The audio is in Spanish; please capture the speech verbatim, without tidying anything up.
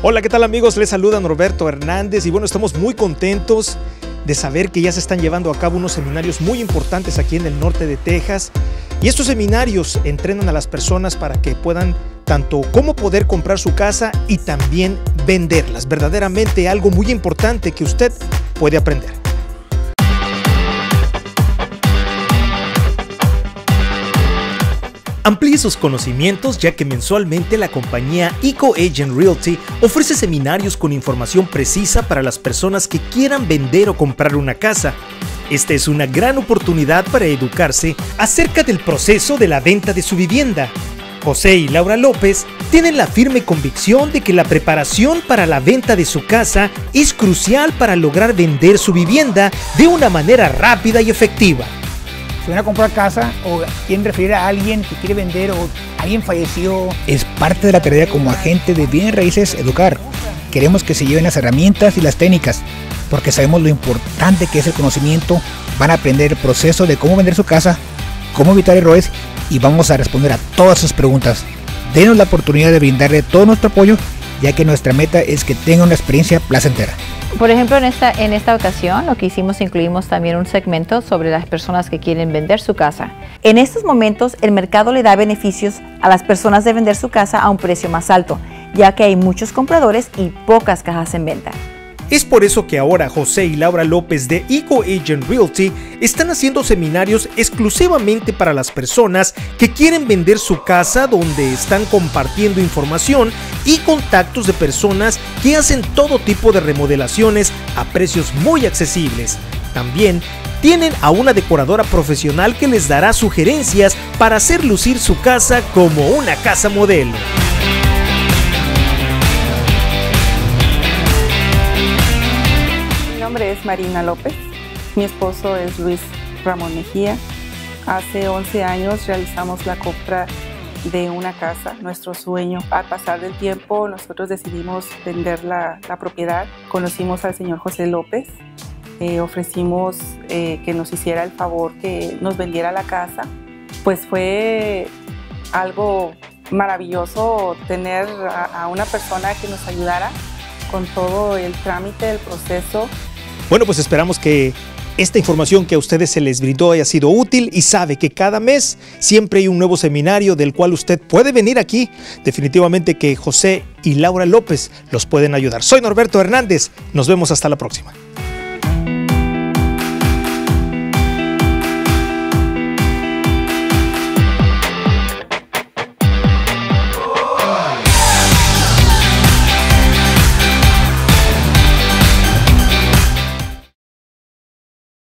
Hola, ¿qué tal amigos? Les saluda Norberto Hernández y bueno, estamos muy contentos de saber que ya se están llevando a cabo unos seminarios muy importantes aquí en el norte de Texas. Y estos seminarios entrenan a las personas para que puedan tanto cómo poder comprar su casa y también venderlas. Verdaderamente algo muy importante que usted puede aprender. Amplíe sus conocimientos ya que mensualmente la compañía EcoAgent Realty ofrece seminarios con información precisa para las personas que quieran vender o comprar una casa. Esta es una gran oportunidad para educarse acerca del proceso de la venta de su vivienda. José y Laura López tienen la firme convicción de que la preparación para la venta de su casa es crucial para lograr vender su vivienda de una manera rápida y efectiva. Si van a comprar casa o quieren referir a alguien que quiere vender o alguien falleció, es parte de la tarea como agente de bienes raíces educar. Queremos que se lleven las herramientas y las técnicas, porque sabemos lo importante que es el conocimiento. Van a aprender el proceso de cómo vender su casa, cómo evitar errores y vamos a responder a todas sus preguntas. Denos la oportunidad de brindarle todo nuestro apoyo, ya que nuestra meta es que tengan una experiencia placentera. Por ejemplo, en esta, en esta ocasión lo que hicimos, incluimos también un segmento sobre las personas que quieren vender su casa. En estos momentos el mercado le da beneficios a las personas de vender su casa a un precio más alto, ya que hay muchos compradores y pocas casas en venta. Es por eso que ahora José y Laura López de EcoAgent Realty están haciendo seminarios exclusivamente para las personas que quieren vender su casa, donde están compartiendo información y contactos de personas que hacen todo tipo de remodelaciones a precios muy accesibles. También tienen a una decoradora profesional que les dará sugerencias para hacer lucir su casa como una casa modelo. Mi nombre es Marina López, mi esposo es Luis Ramón Mejía. Hace once años realizamos la compra de una casa, nuestro sueño. Al pasar del tiempo nosotros decidimos vender la, la propiedad. Conocimos al señor José López, eh, ofrecimos eh, que nos hiciera el favor que nos vendiera la casa. Pues fue algo maravilloso tener a, a una persona que nos ayudara con todo el trámite, el proceso. Bueno, pues esperamos que esta información que a ustedes se les brindó haya sido útil y sabe que cada mes siempre hay un nuevo seminario del cual usted puede venir aquí. Definitivamente que José y Laura López los pueden ayudar. Soy Norberto Hernández. Nos vemos hasta la próxima.